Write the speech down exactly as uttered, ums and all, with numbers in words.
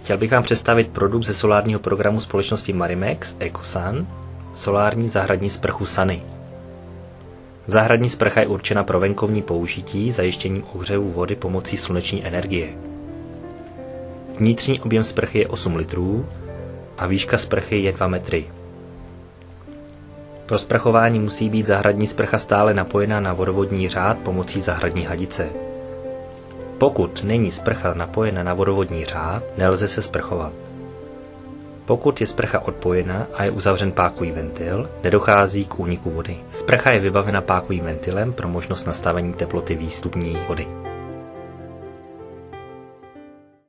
Chtěl bych vám představit produkt ze solárního programu společnosti Marimex EcoSun, solární zahradní sprchu Sunny. Zahradní sprcha je určena pro venkovní použití zajištěním ohřevu vody pomocí sluneční energie. Vnitřní objem sprchy je osm litrů a výška sprchy je dva metry. Pro sprchování musí být zahradní sprcha stále napojená na vodovodní řád pomocí zahradní hadice. Pokud není sprcha napojena na vodovodní řád, nelze se sprchovat. Pokud je sprcha odpojena a je uzavřen pákový ventil, nedochází k úniku vody. Sprcha je vybavena pákovým ventilem pro možnost nastavení teploty výstupní vody.